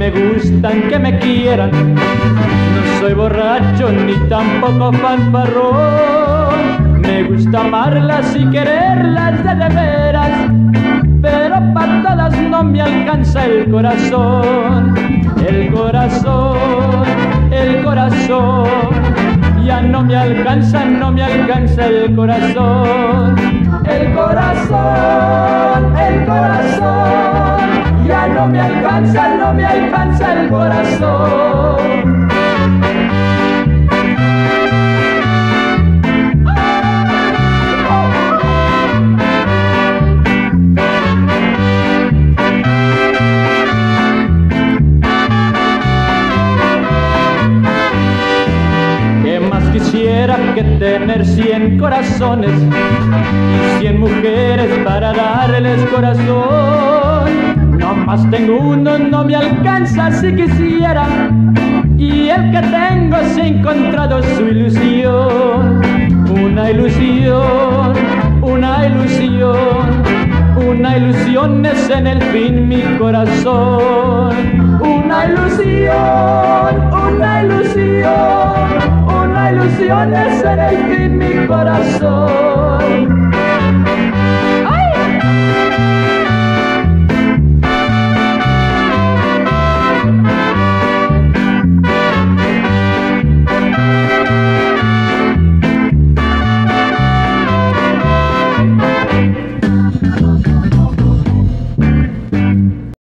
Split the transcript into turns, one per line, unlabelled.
me gustan que me quieran. No soy borracho ni tampoco fanfarrón. Me gusta amarlas y quererlas de veras, pero para todas no me alcanza el corazón. El corazón, el corazón, ya no me alcanza el corazón. El corazón, ya no me alcanza el corazón. Quisiera que tener 100 corazones y 100 mujeres para darles corazón. No más tengo uno, no me alcanza si quisiera, y el que tengo se ha encontrado su ilusión. Una ilusión, una ilusión, una ilusión es en el fin mi corazón. Una ilusión, una ilusión, una ilusión es en el fin mi corazón.